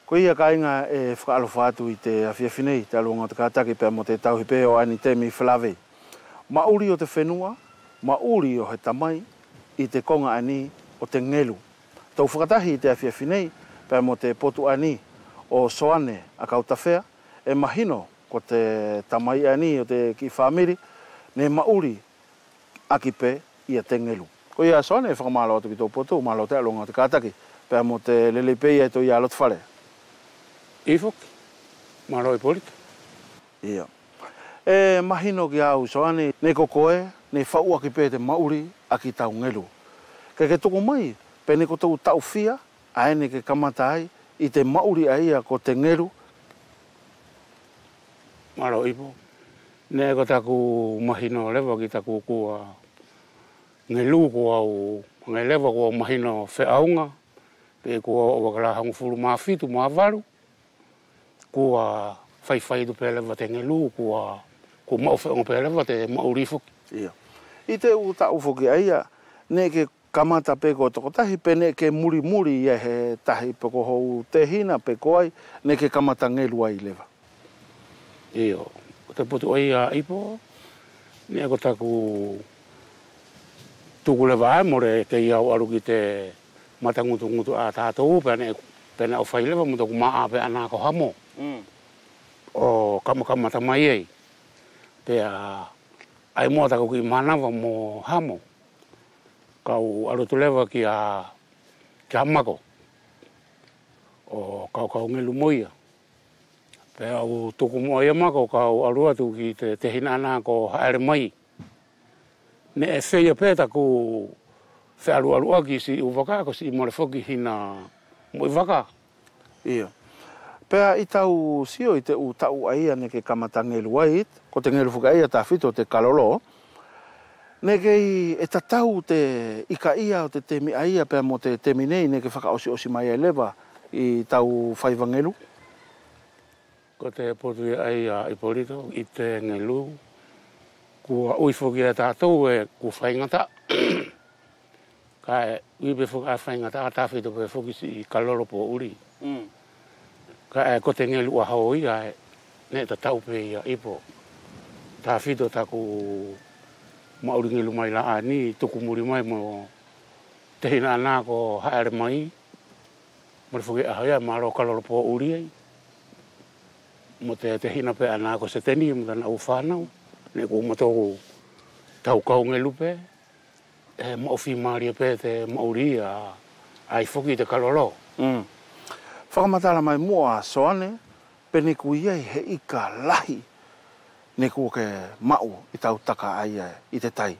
Ko ia ka inga e whakaalofa atu I te awhiawhinei, te alunga o te kātaki pēr mo te tauhipe o ani temi whalawei. Mauri o te whenua, mauri o he tamai, I te konga ani o te ngelu. Tau whakatahi I te awhiawhinei, pēr mo te potu ani o soane a kautawhea, e mahino ko te tamai ani o te ki whamiri, ne mauri aki pē ia te ngelu. Ko ia soane e whakamalo atu ki tō potu, malo te alunga o te kātaki, pēr mo te lelepei e tō ia alot whare. Ifoki, maro I polita. Ia. E mahino ki au soane, ne kokoe, ne whau aki pē te mauri aki tau ngelu. Ke toko mai, pe ne ko tau tau whia, ae ne ke kamata ai, I te mauri aia ko te ngelu. Maro ipo. Ne ko taku mahino lewa ki taku kua ngelu ko au ngai lewa ko mahino wheaunga, pe ko o wakalahangu furu mawhitu mawaru, kua whaiwhai tu pēlewa te ngelu, ko mauwheonga pēlewa te mauri fuki. Ia. I te u tau fuki aia, ne ke kamata pe ko toko tahi, pe ne ke muri ia he tahi pe ko hou te hina pe ko ai, ne ke kamata ngelu ai lewa. Ia. Ko te putu ai a ipo, ne ko taku tuku lewa ai more ke iau aru ki te matangutu a tātou, pēne au whai lewa mo taku maa pe ana ko hamo. O kamata mai ei. Pea ai mua tako ki manawa mo hamo. Kau arotu lewa ki hamako. O kau ngelu moia. Pea au tuku moa ia mako kau aru atu ki te hina ana ko haere mai. Ne e whea pē taku whearu aki si uwaka ko si more whoki hina mo I waka. Ia. Pea I tau sio I te u tau aia ne ke kamata ngelu ai, ko te ngelu fuka ia ta whito te kalolo, ne kei e tatau te ika ia o te temi aia pea mo te temi nei ne ke whakaosi mai ai lewa I tau whaiva ngelu. Ko te potu ai I polito, I te ngelu, kua uifoki e tātou e ku whaingata. Ka e uipe whuka a whaingata a tāwhito pe whuki si kalolo po uri. Ka e ko te ngelu a hao ia e ne ta tau pe ia ipo. Tā whito taku mauri ngelu mai la ani, tuku muri mai mo te hina anā ko haere mai. Mare whuki a haia maro kalolo po uri ai. Mo te hina pe anā ko se teni mo tana u whanau. Ne ko matoko tau kau ngelu pe. E mauwhi maria pe te mauri ai whuki te kalolo. Whakamatala mai mua soane, pe ne ku iai he ika lahi, ne ku ke mau I tau taka ai I te tai.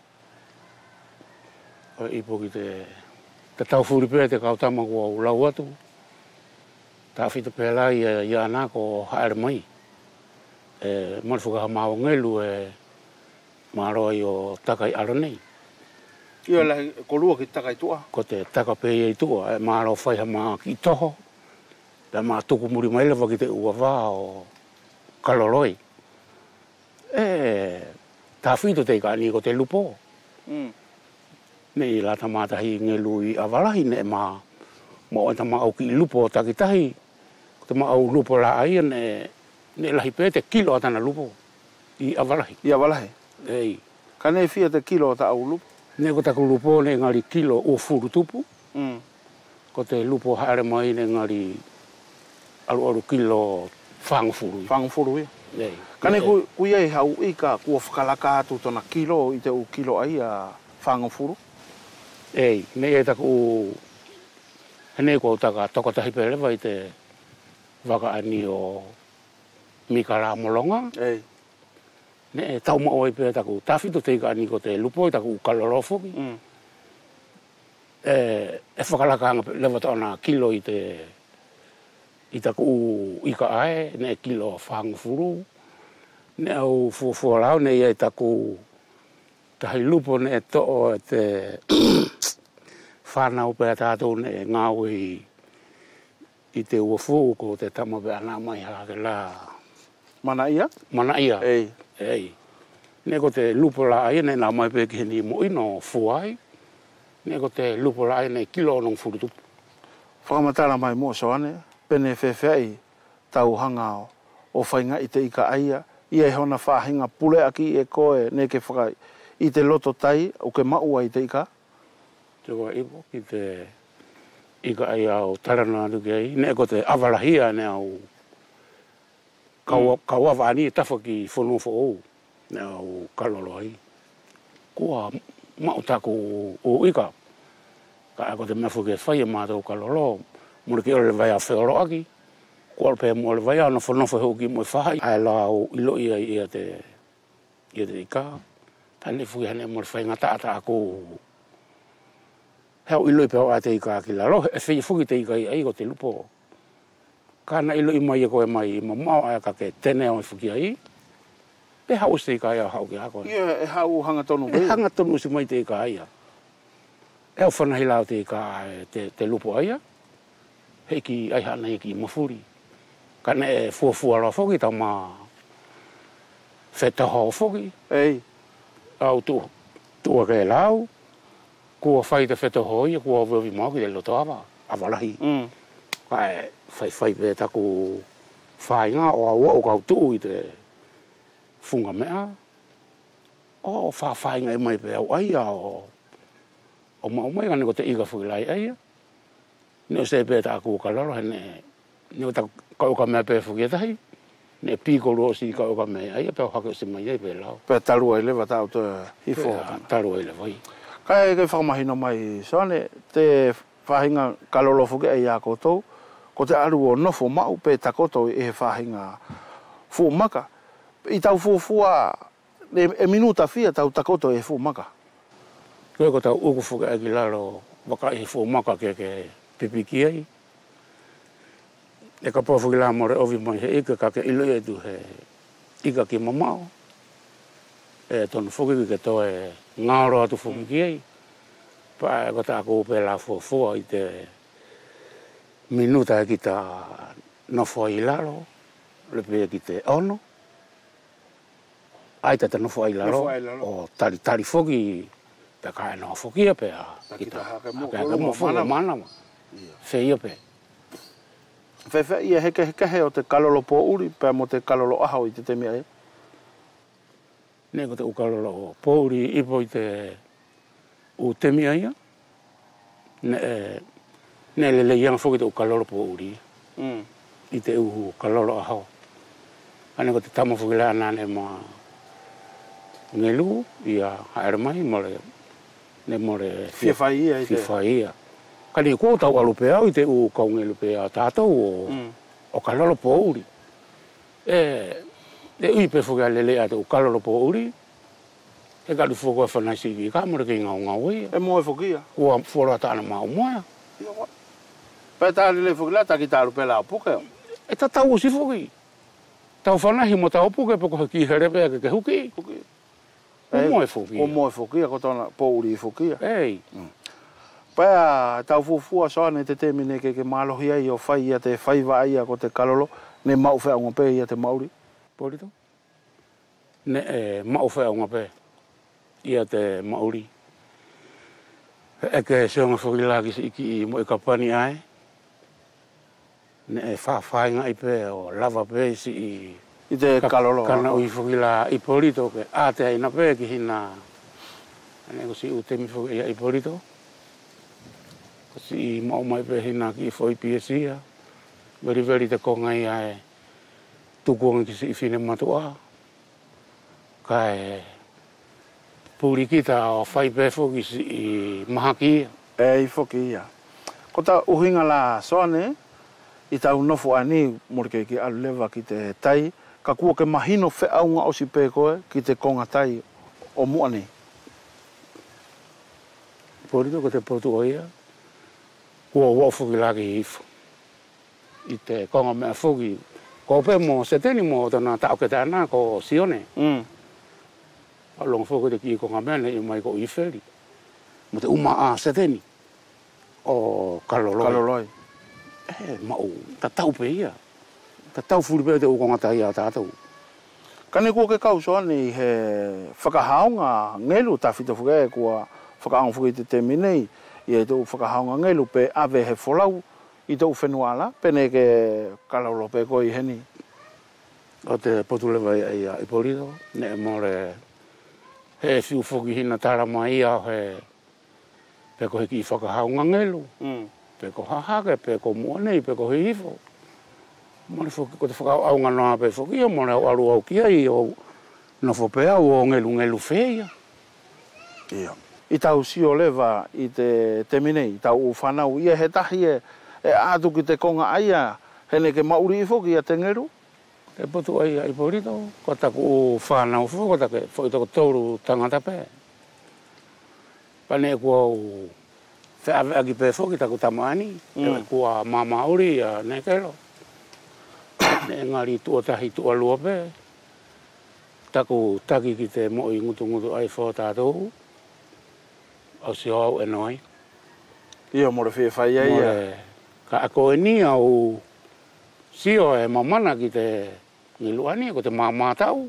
Ipo ki te tau furi pe te kautama kua ulau atu. Tā whita pe lai I ana ko haere mai. Mare whuka hamao ngelu maroi o takai aranei. Ia lahi ko lua ki taka I tua? Ko te taka pe I tua, maro whai hama ki toho. Pea maa tuku muri mai lewa ki te ua wā o kaloroi. Tā whito te ka ni ko te lupo. Ne I la tamatahi ngelu I awarahi ne maa mo o tama au ki lupo takitahi. Ko te maa au lupo la aia ne lahi pe te kilo atana lupo I awarahi. I awarahi? Ei. Ka ne fia te kilo ta au lupo? Ne ko taku lupo ne ngari kilo o furu tupu. Ko te lupo haere mai ne ngari aru kilo whangfuru. Whangfuru ia? Ei. Ka ne ku iei hau ika kua whakalaka atu tona kilo I te u kilo ai a whangfuru? Ei, ne e taku hene ko taka tokotahi pelewa I te waka ani o Mikara Molonga. Ei. Ne e tau mao I pe taku tawhito te ika ani ko te lupo I taku kalorofoki. E whakalaka lewa taona kilo I taku ika ae, ne kilo whangfuru. Ne au fuafualau ne I taku tahi lupo ne to'o te whanau pe tātou ne ngāu I te uafu ko te tama pe ana mai hake la. Mana ia? Mana ia. Ei. Ei. Ne ko te lupo la ai ne nā mai pe ki ni mo ino fuai. Ne ko te lupo la ai ne kilo nong furutupu. Whakamatara mai mua soane, pene whewhai tau hanga o whainga i te ika aia, ia e hona whahinga pule aki e koe ne ke whaka i te loto tai o ke maua i te ika? Te koa ipo ki te ika aia o tarana nuke ai, ne ko te awarahia ne au kaua wani e tafa ki whanofo ou, ne au kalolo ai. Kua mau tako o ika, ka ako te mewhu ke whai e mātou kalolo, mure ki ole vai a whioro aki, kua pe mo le vai ana whanofo heo ki mo whahai, ai la o ilo ia ia te ika, tane fui hane mo le whai ngata ata ako heo ilo i peo a te ika ki la rohe, e whi fuki te ika i ai ko te lupo. Kana ilo i mai e koe mai i mamao ai ka ke tene o i fuki ai, pe hau se ika ia hau ki hako. Ia e hau hanga tonu E hanga tonu si mai te ika ia. E au whanahi lao te ika te lupo aia, heiki ai hana heiki mawhuri. Kana e fuafua la whoki tau ma whetaho whoki. Ei. Au tua ke lau, kua whai te whetaho ia, kua wewi mau ki te loto awa, awalahi. Kai whai pe taku whainga o aua o kau tuu i te funga mea. O whainga e mai pe au aia o mai kane ko te ika whukilai aia. Ne o se pe taku o kalaro hene, ne o taku kauka mea pe whukietahi. Ne piko roa si kauka mea aia pe o hake o se mai ai pe lau. Pe taru ai lewa tau te hifo. Taru ai lewa i. Kai ke whakamahino mai soane, te whahinga kalolo whuki ai a koutou, ko te aru o nofo mau pe takoto e he whahinga fuumaka. I tau fuafua, e minuta fia tau takoto e fuumaka. Koe ko tau uku whuki ai ki laro waka i fuumaka ke pipiki ai. E ka pua whuki la more ovi mai he ika ka ke ilo e tu he ika ki mamao. E tonu whuki ke to e ngāro atu whuki ki ai. Pa e ko tāko upe la fuafua i te minuta e ki ta nofo ai laro, le pe ki te ono. Ai ta nofo ai laro, o tari whuki, pe ka e no whukia pe a. Ki ta hake mo whuki mana ma. Whea pe. Whewhe ia heke he o te kalolo po uri, pe mo te kalolo ahau i te temi ai. Ne ko te ukalolo po uri ipo i te u temi ai. Ne le ianga whuki te ukalolo po uri. I te uhu kalolo ahau. Ane ko te tamo whuki lea nane ma ngelu, ia haere mai, ne more Whiawhai ia i te. Whiawhai ia. Kani kua tau alupe au i te u kaungelu pe a tātou o kalolo po uri. E ui pe whuki a lele a te u kalolo po uri. E kari whuki a whanaisi ki ka mara ki ngau ia. E moe whukia. Kua whora tāna mau moa. Pe tāri le whuki la taki tāru pe la puke. E ta tau si whuki. Tau whanahi mo tau puke pe koha ki herepe ke huki. O moe whukia. O moe whukia, ko tōna po uri i whukia. Ei. Pea tau fuafua soane te temine ke mālohi ai o whai ia te whaiva ai ko te kalolo, ne mau whaunga pe ia te mauri. Porito? Ne mau whaunga pe ia te mauri. Eke seonga whakilaki si iki i mo i kapani ai. Ne whawhainga i pe o lava pe si I te kalolo. Kana ui whakila i porito ke a te haina pe ki hina. Ane ko si u temi whakila i porito. Si mau mai pe hina ki foi PSia. Veri te kongai ai tukuanga ki si fine matua. Kai puri kita o whai pe foki si mahaki. I foki ia. Ko ta uhinga la soane, i tau nofo ani morike ki alu lewa ki te tai, ka kua ke mahino wheaunga o si pe koe ki te konga tai o muani. Porito ko te portu o ia. Kua wau whuki laki hifo. I te konga mea whuki. Ko pe mo seteni mo tana tau ke tāna ko sione. Along whuki te ki konga mea ne i mai ko i wheri. Mo te uma a seteni. O kaloloi. Kaloloi. Mau, ta tau pe ia. Ta tau furi pe te ukonga tai a tātou. Kane kua ke kau soane i he whakahaonga ngelu tawhita whuke kua whakaanga whuki te temine i e tō whakahaonga ngelu pe awe he wholau I tau whenua ala, pene ke kalauro pe koi heni. O te potulewa i Polito, ne more he fiu whoki hina tarama ia he pe ko hiki i whakahaunga ngelu. Pe ko hahake, pe ko muanei, pe ko hihifo. Mone whoki ko te whakahaunga noa pe whoki ia, mone au aru au kia i o no whopea o ngelu whea. Ia. I tau sio lewa i te minei, i tau whanau, ia he tahi e atu ki te konga aia, hene ke mauri i whoki a te ngeru. E potu ai i Polito, ko taku o whanau whu, ko taku whoi toko touru tangata pē. Pane kua o wheawea ki pē whoki taku tamani, kua mamauri a nekelo. Ne ngari tua tahi tua lua pē. Taku taki ki te moi ngutu ai whao tātou. Au si au e noi. Ia more whea whai ai ia. Ka ako e ni au sio e mamana ki te niluani, ko te mātau.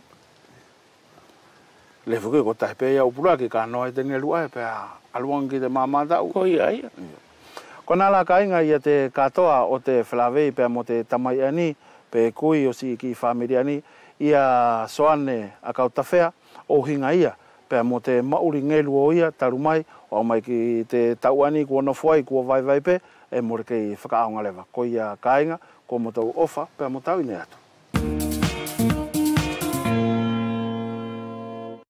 Le whuke ko tahi pēia upuraki ka noe te ngelua e pēa aluang ki te mātau. Ko ia ia. Ko nāla ka inga ia te katoa o te whelawei pēa mo te tamai ani, pē kui o si ki whamiri ani, ia soane a kau tawhea o hinga ia, pēa mo te mauri ngelu o ia, taru mai, o mai ki te tauani kua nofuai, kua vai pe, e more kei whakaaonga lewa. Ko ia ka inga, ko mo tau ofa, pēa mo tau ine atu.